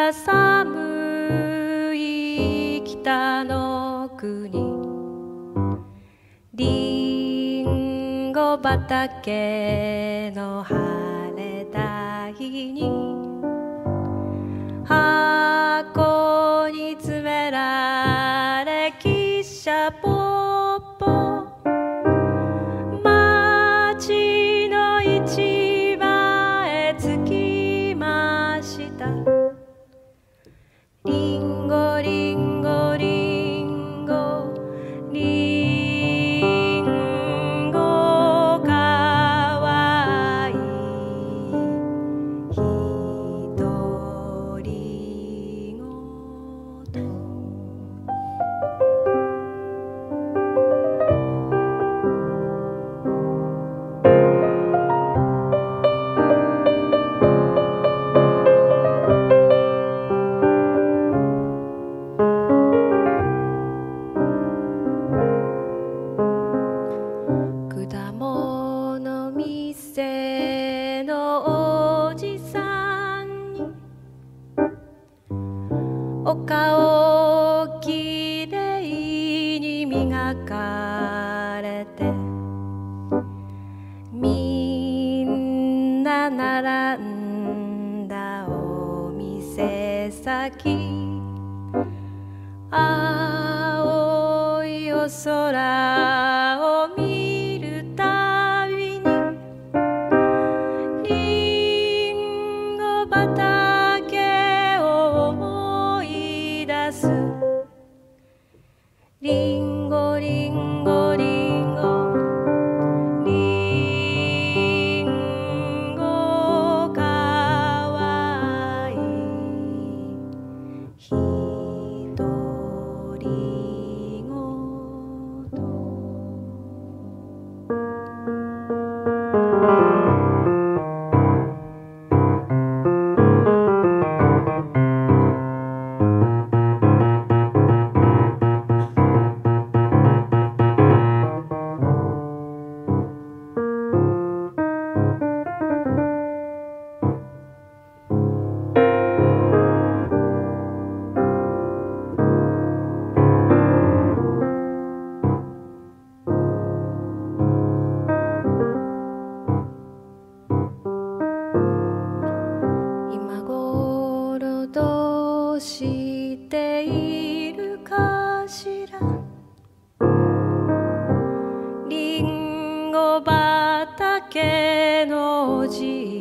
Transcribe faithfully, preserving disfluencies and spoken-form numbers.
が寒い北の国、りんご畑の晴れた日に箱に詰められ汽車ポッポ、町の市場へ着きました。リンゴリンゴリンゴリンゴかわいいひとりごと。果物店のおじさんにお顔きれいに磨かれて、みんな並んだお店先、青いお空を見るたびにリンゴ畑を思い出す。リンゴリンゴリンゴリンゴかわいいひとりごと。今頃どうしているかしら。リンゴ畑のおじ